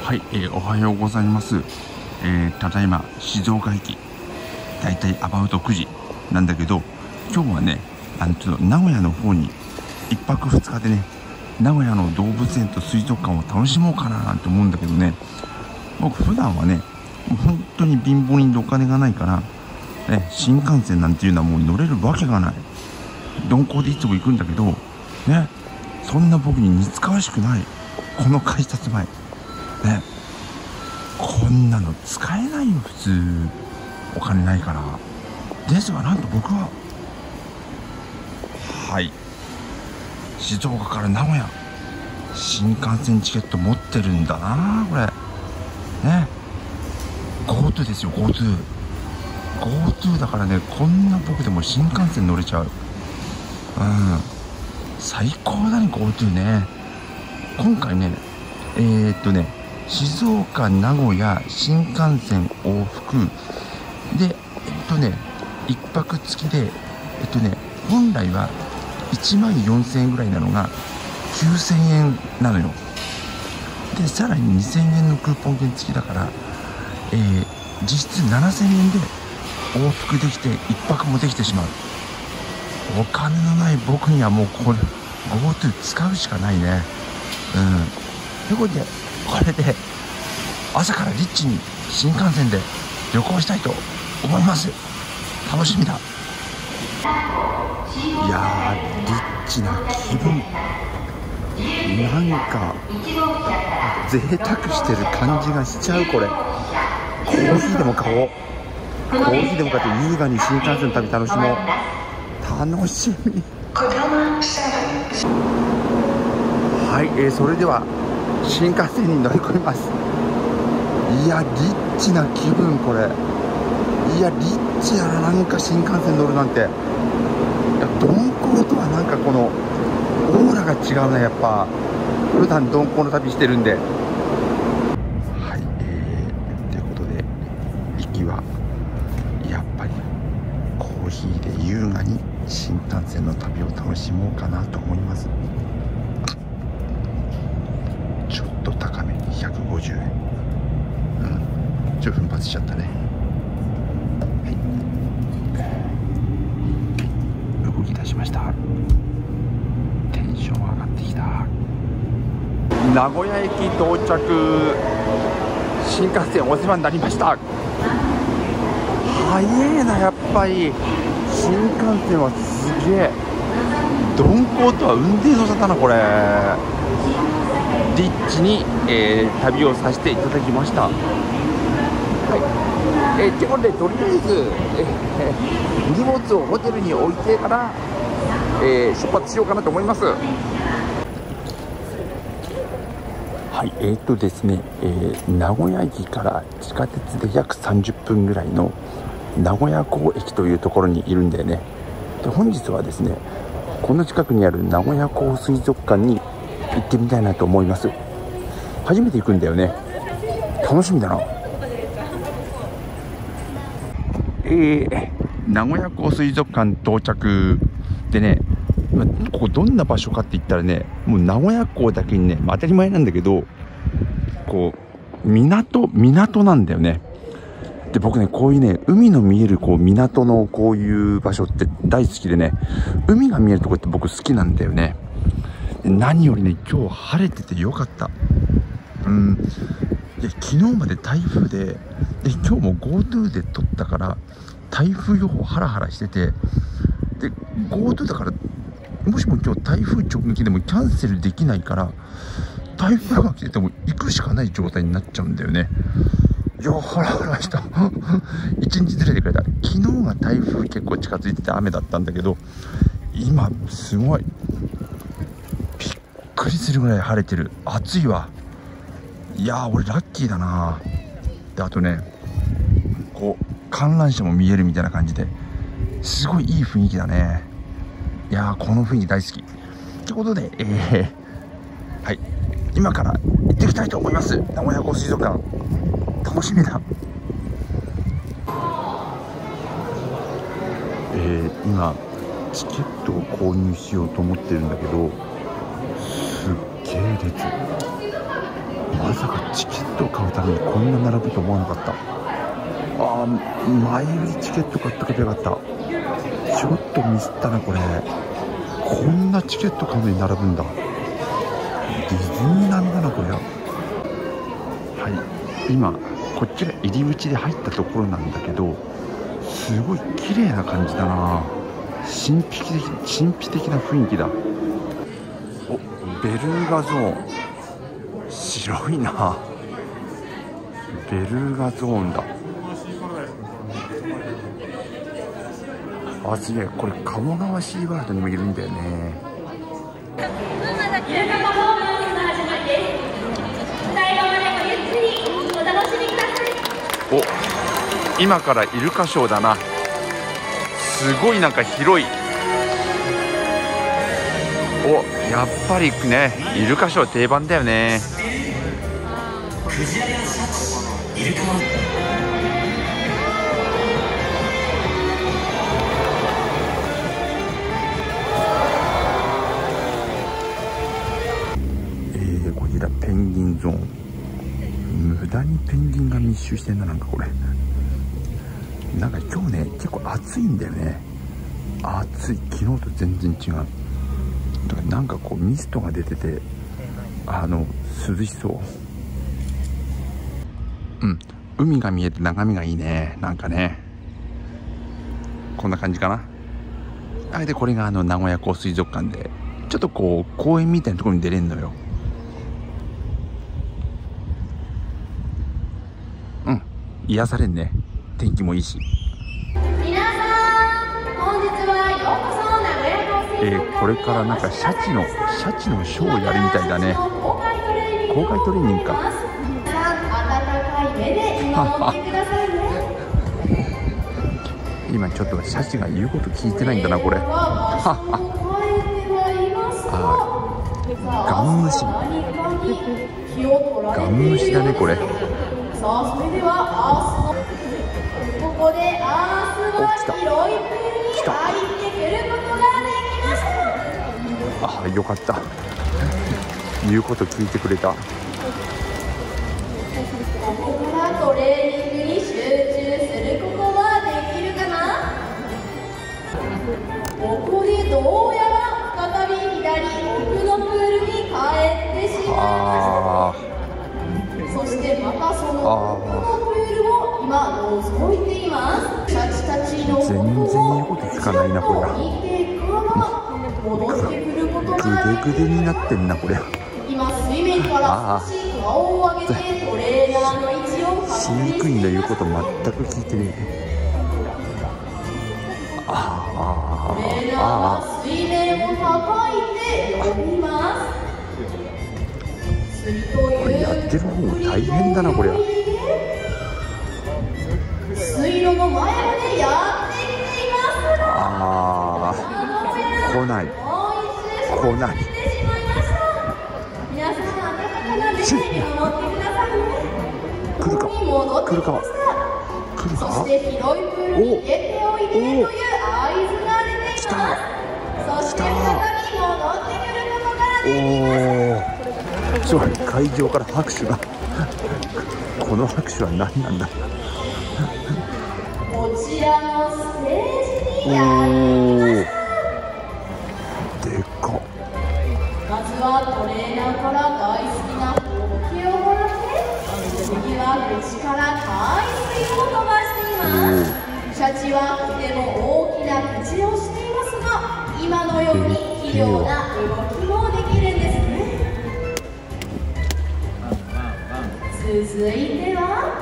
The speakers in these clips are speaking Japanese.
はい、おはようございます。ただいま静岡駅、だいたいアバウト9時なんだけど、今日はね、ちょっと名古屋の方に1泊2日でね、名古屋の動物園と水族館を楽しもうかななんて思うんだけどね、僕普段はね、もう本当に貧乏人でお金がないから、新幹線なんていうのはもう乗れるわけがない。鈍行でいつも行くんだけど、ね、そんな僕に似つかわしくないこの改札前。ね、こんなの使えないよ普通、お金ないから。ですがなんと僕は静岡から名古屋新幹線チケット持ってるんだなこれね。 GoTo ですよ。 GoTo だからね、こんな僕でも新幹線乗れちゃう。最高だね GoTo ね。今回ね静岡名古屋新幹線往復で1泊付きで本来は1万4000円ぐらいなのが9000円なのよ。でさらに2000円のクーポン券付きだから、実質7000円で往復できて1泊もできてしまう。お金のない僕にはもうこれ GoTo 使うしかないね。ということで、これで朝からリッチに新幹線で旅行したいと思います。楽しみだ。いやー、リッチな気分、なんか贅沢してる感じがしちゃう。これコーヒーでも買おう。コーヒーでも買って優雅に新幹線の旅楽しもう。楽しみ。それでは新幹線に乗り込みます。いやリッチな気分、これ。いやリッチやな、なんか新幹線乗るなんて。いや鈍行とはなんかこのオーラが違うね、やっぱ普段鈍行の旅してるんで。ということで行きはやっぱりコーヒーで優雅に新幹線の旅を楽しもうかなと思います。ちょっと高めに150円。ちょっと奮発しちゃったね。動き出しました。テンション上がってきた。名古屋駅到着。新幹線お世話になりました。早えな、やっぱり新幹線はすげえ。鈍行とは運転の差だなこれ。リッチに、旅をさせていただきました。ということで、とりあえず、荷物をホテルに置いてから、出発しようかなと思います。ですね、名古屋駅から地下鉄で約30分ぐらいの名古屋港駅というところにいるんだよね。で本日はですね、この近くにある名古屋港水族館に行ってみたいなと思います。初めて行くんだよね。楽しみだな。名古屋港水族館到着でね、ここどんな場所かって言ったらね、もう名古屋港だけにね、当たり前なんだけど、こう港なんだよね。で僕ね、こういうね、海の見えるこう港のこういう場所って大好きでね、海が見えるとこって僕好きなんだよね。で何よりね、今日晴れててよかった。で昨日まで台風で今日も GoTo で撮ったから台風予報ハラハラしてて、で GoTo だからもしも今日台風直撃でもキャンセルできないから、台風が来てても行くしかない状態になっちゃうんだよね。いやハラハラした一日ずれてくれた。昨日が台風結構近づいてて雨だったんだけど、今すごいびっくりするぐらい晴れてる。暑いわ。いやー俺ラッキーだな。であとね、こう観覧車も見えるみたいな感じですごいいい雰囲気だね。いやーこの雰囲気大好きってことで、今から行ってきたいと思います。名古屋港水族館楽しみだ。今チケットを購入しようと思ってるんだけど、すっげえ列。 まさかチケットを買うためにこんな並ぶと思わなかった。前売りチケット買っとけばよかった。ちょっとミスったなこれ。こんなチケット買うのに並ぶんだ。ディズニー並みだなこれ。はい、今こっちが入り口で入ったところなんだけど、すごい綺麗な感じだな。神秘的な雰囲気だ。お、ベルーガゾーン、白いな。ベルーガゾーンだ。すげえ、これ鴨川シーワールドにもいるんだよね。お、今からイルカショーだな。すごいなんか広い。お、やっぱりね、イルカショー定番だよね。こちらペンギンゾーン。無駄にペンギンが密集してんな。なんかこれなんか今日ね結構暑いんだよね。暑い、昨日と全然違う。だからなんかこうミストが出てて涼しそう。海が見えて眺めがいいね。なんかねこんな感じかな。でこれが名古屋港水族館で、ちょっとこう公園みたいなところに出れんのよ。癒されんね。天気もいいし。 皆さん、本日はようこそ名古屋港水族館。 これからなんかシャチのショーをやるみたいだね。公開トレーニングか。 皆さん、温かい目で見守ってくださいね。 今ちょっとシャチが言うこと聞いてないんだなこれ。ガン虫だねこれ。 さあ、それではここでアースは広いプールに入ってくることができました。 よかった。言うこと聞いてくれた。 ここからトレーニングに集中することはできるかな。ここでどうやら再び左奥のプールに帰ってしまいました。そしてまたその奥のプールを今覗いています。シャチたちの全然言うこと聞かないなこれ。 戻ってくることができグデグデになってんなこれ。 今水面から少し顔を上げてトレーナーの位置を確認しています。 飼育員の言うこと全く聞いてねえ。 トレーナーは水面を叩いて呼びます。 これやってる方も大変だなこりゃ。 水路の前までやってきていますが、 来ない。 皆さん、温かな目で見守ってくださいね。 来るか。 そして広いプールに出ておいでという合図が出ています。そして再び戻ってくることができます。 すごい、会場から拍手がこの拍手は何なんだ。 こちらのステージにやってきました。 でかっ。 まずはトレーナーから大好きなほうきをもらって、次は口から海水を飛ばしています。シャチはとても大きな口をしていますが、今のように器用な動きもできるんですね。続いては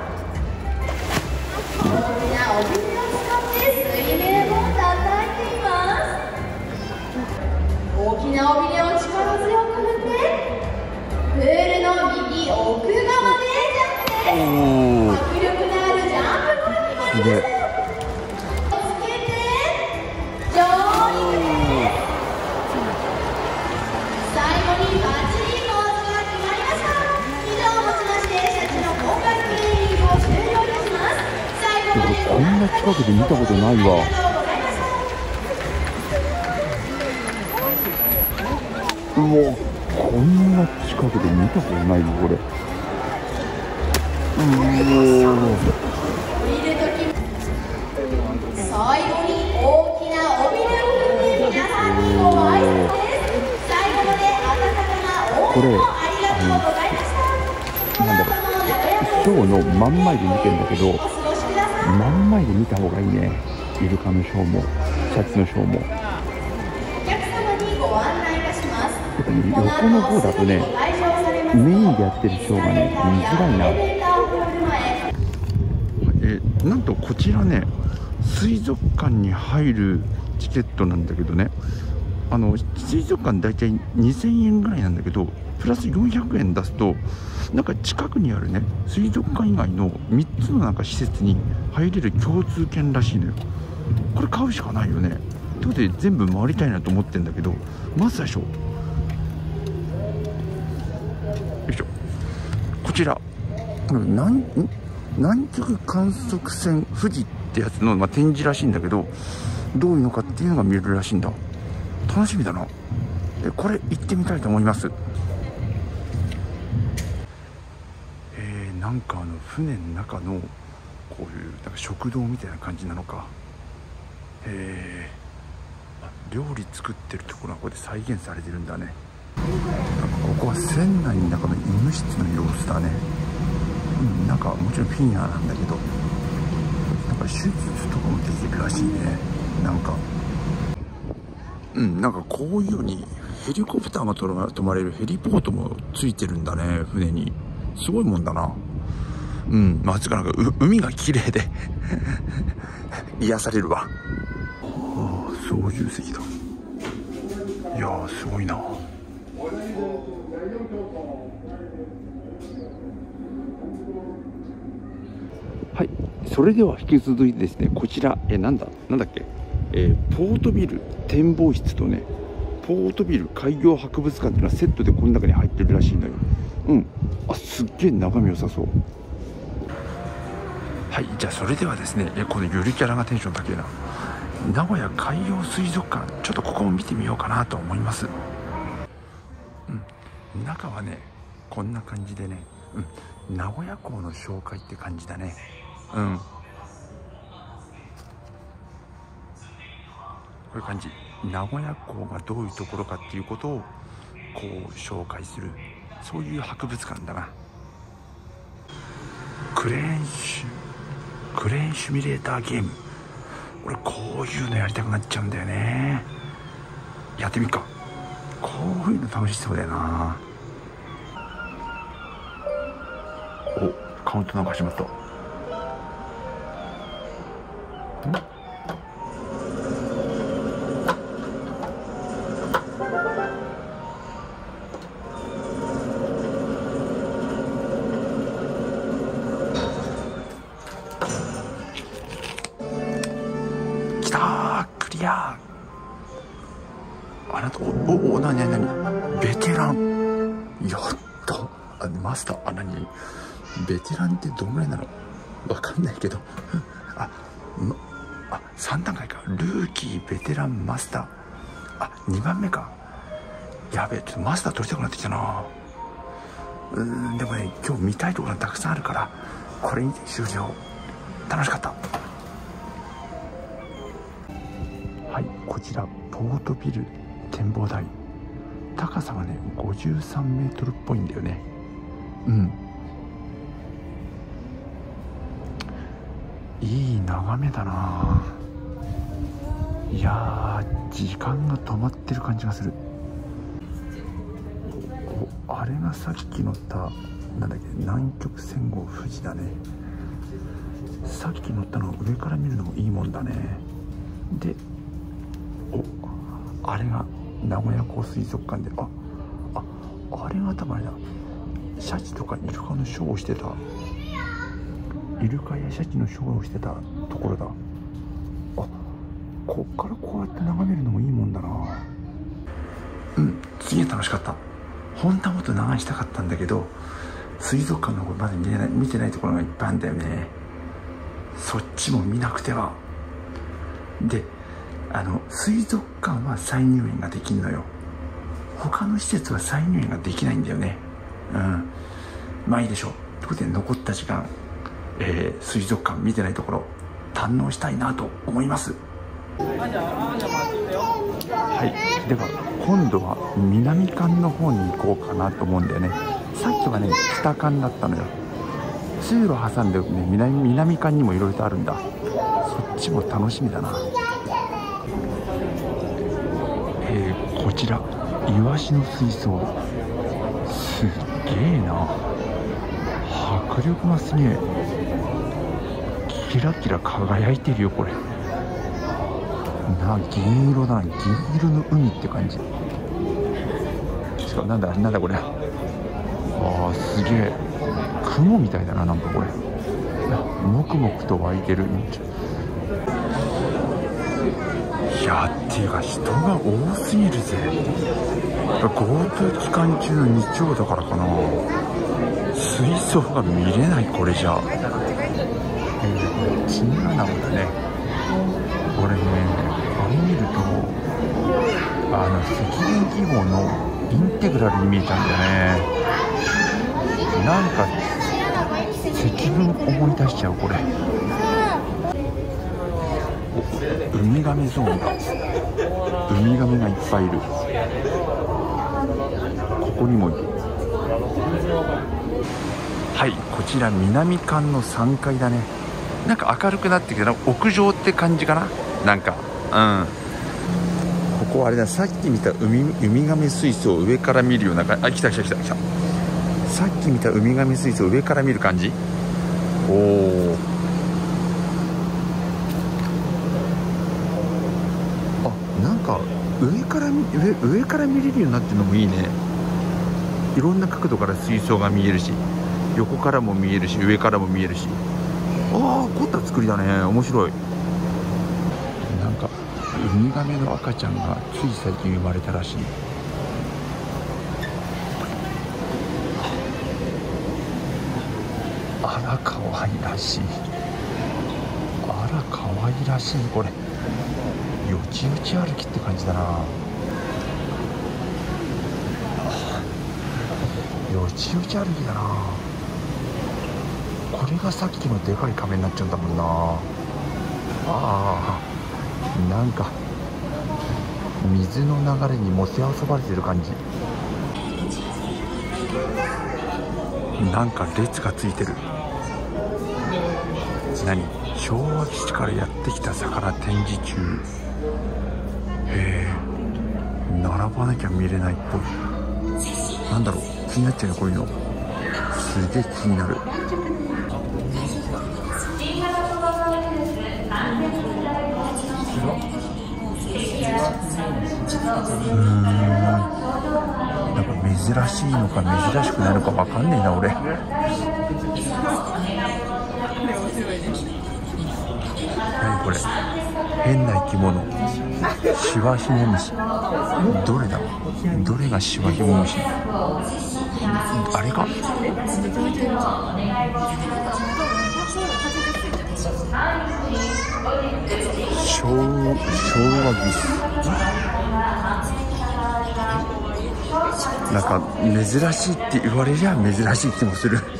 大きなおびを使って水面を叩いています。大きな尾びれを力強く振ってプールの右奥側でジャンプです。迫力のあるジャンプが決まりました。つけて上陸です。最後にバッチリポーズが決まりました。以上をもちましてシャチの公開トレーニングを終了いたします。最後までこんな近くで見たことないわ。こんな近くで見たことないよこれ。 最後に大きな尾びれを振って皆さんにご挨拶です。最後まで温かな応援をありがとうございました。 なんだろう、ショーの真ん前で見てるんだけど、真ん前で見た方がいいね。イルカのショーもシャチのショーも。 お客様にご案内いたします。 やっぱり横の方だとね、メインでやってるショーがね、見づらいな。なんとこちらね、水族館に入るチケットなんだけどね、水族館だいたい2000円ぐらいなんだけど、プラス400円出すとなんか近くにあるね、水族館以外の3つのなんか施設に入れる共通券らしいのよ。これ買うしかないよね。ということで全部回りたいなと思ってんだけど、まず最初よいしょ、こちら南極観測船富士ってやつの、展示らしいんだけど、どういうのかっていうのが見れるらしいんだ。楽しみだな。これ行ってみたいと思います。なんか船の中のこういうなんか食堂みたいな感じなのか。料理作ってるところがここで再現されてるんだね。なんかここは船内の中の医務室の様子だね。なんかもちろんフィギュアなんだけど、なんか手術とかもできるらしいね。なんかこういうようにヘリコプターが止まれるヘリポートもついてるんだね、船に。すごいもんだな。つうかなんか海が綺麗で癒されるわ。操縦席だ。いやー、すごいな。はい、それでは引き続いてですね、こちらなんだっけ、ポートビル展望室とね、ポートビル海洋博物館っていうのはセットでこの中に入ってるらしいのよ。すっげえ眺め良さそう。はい、じゃあそれではですね、このゆるキャラがテンション高いな、名古屋海洋水族館、ちょっとここも見てみようかなと思います。中はねこんな感じでね、名古屋港の紹介って感じだね。こういう感じ。名古屋港がどういうところかっていうことをこう紹介する、そういう博物館だな。クレーンシミュレーターゲーム、俺こういうのやりたくなっちゃうんだよね。やってみっか。こういうの楽しそうだよな。カウントなんか始まった。きたー、クリアー。あなた、なにベテラン。やった。マスター、ベテランってどんぐらいなのわかんないけど3段階か。ルーキー、ベテラン、マスター。2番目か。やべえ、ちょっとマスター取りたくなってきたな。でもね、今日見たいところがたくさんあるから、これにて終了。楽しかった。はい、こちらポートビル展望台、高さがね53メートルっぽいんだよね。いい眺めだな。いやー、時間が止まってる感じがする。あれがさっき乗った南極船号富士だね。さっき乗ったのを上から見るのもいいもんだね。であれが名古屋港水族館で、あれが多分あれだ、シャチとかイルカのショーをしてた、イルカやシャチのショーをしてたところだ。こっからこうやって眺めるのもいいもんだな。すげえ楽しかった。本当はもっと長居したかったんだけど、水族館の方まだ見てないところがいっぱいあるんだよね。そっちも見なくては。で水族館は再入園ができるのよ。他の施設は再入園ができないんだよね。まあいいでしょう。 こで残った時間、水族館見てないところ堪能したいなと思います。はい、では今度は南館の方に行こうかなと思うんだよね。さっきはね北館だったのよ。通路挟んで、ね、南館にもいろいろとあるんだ。そっちも楽しみだな。こちらイワシの水槽、すっげえな、迫力がすげえ、キラキラ輝いてるよこれな。銀色だな、銀色の海って感じ。しかもなんだこれ、あーすげえ、雲みたいだな、なんかこれもくもくと湧いてる。いやっていうか人が多すぎるぜ。 GoTo 期間中の日曜だからかな、水槽が見れないこれじゃ。チンアナゴだねこれね。これ見ると赤軍記号のインテグラルに見えたんだよね。なんか赤軍思い出しちゃうこれ。ウミガメゾーンだ。ウミガメがいっぱいいる。ここにもいる。はい、こちら南館の3階だね。なんか明るくなってきて、屋上って感じかな。なんかここあれだ、さっき見たウミガメ水槽を上から見るような感じ。あ、来た。さっき見たウミガメ水槽を上から見る感じ。おお、なんか上から見れるようになってるのもいいね。いろんな角度から水槽が見えるし、横からも見えるし、上からも見えるし、凝った作りだね。面白い。なんかウミガメの赤ちゃんがつい最近生まれたらしい。あら可愛らしい。あら可愛らしい。これよちよち歩きって感じだな。よちよち歩きだな。これがさっきのでかい亀になっちゃうんだもんな。なんか水の流れにもてあそばれてる感じ。なんか列がついてる。何、昭和基地からやってきた魚展示中。並ばなきゃ見れないっぽい。なんだろう、気になっちゃうよこういうの。すげえ気になる。なんか珍しいのか珍しくないのか分かんねえな俺。何これ、変な生き物、シワヒモムシ。どれだ、どれがシワヒモムシ。あれか、ショウワギス。なんか珍しいって言われりゃ珍しい気もする。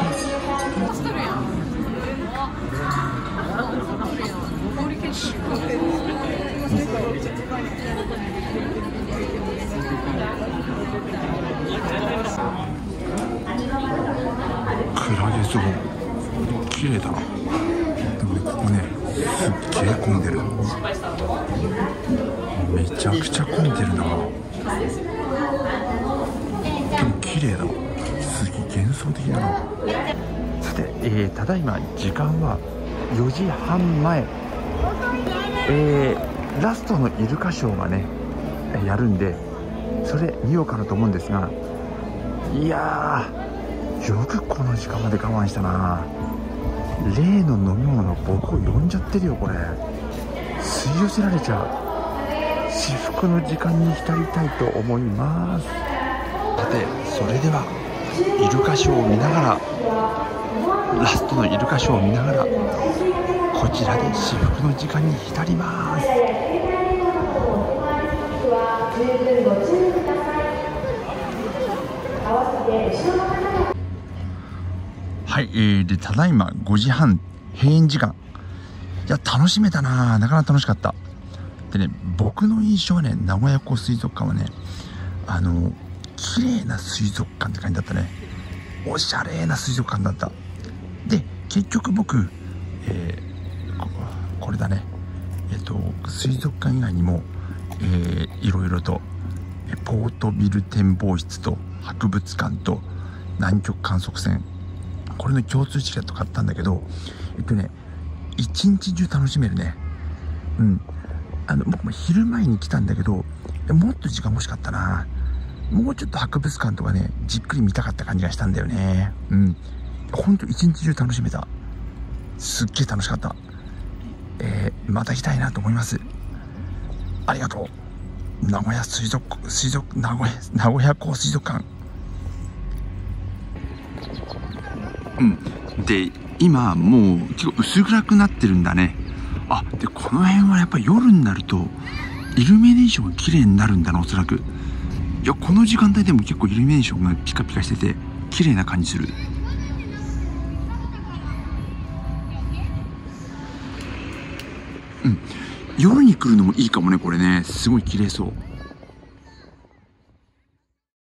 クラゲゾーン綺麗だな。でもね、ここねすっげえ混んでる。めちゃくちゃ混んでるな。でも綺麗だ。すげえ幻想的だな。さて、ただいま時間は4時半前。ラストのイルカショーがねやるんで、それ見ようかなと思うんですが、いやーよくこの時間まで我慢したな。例の飲み物の僕を呼んじゃってるよこれ。吸い寄せられちゃう。至福の時間に浸りたいと思います。さて、それではイルカショーを見ながら、ラストのイルカショーを見ながら、こちらで至福の時間に浸ります。 はい、でただいま5時半、閉園時間。いや楽しめたな、なかなか楽しかった。でね、僕の印象はね、名古屋港水族館はね、綺麗な水族館って感じだったね。おしゃれな水族館だった。で結局僕、これだね、水族館以外にも、いろいろとポートビル展望室と博物館と南極観測船、これの共通チケット買ったんだけど、一日中楽しめるね。僕も昼前に来たんだけど、もっと時間欲しかったな。もうちょっと博物館とかね、じっくり見たかった感じがしたんだよね。ほんと一日中楽しめた。すっげえ楽しかった。また行きたいなと思います。ありがとう。名古屋港水族館。で今もう結構薄暗くなってるんだね。でこの辺はやっぱり夜になるとイルミネーションが綺麗になるんだな、おそらく。いやこの時間帯でも結構イルミネーションがピカピカしてて綺麗な感じする。夜に来るのもいいかもね、これね。すごい綺麗そう。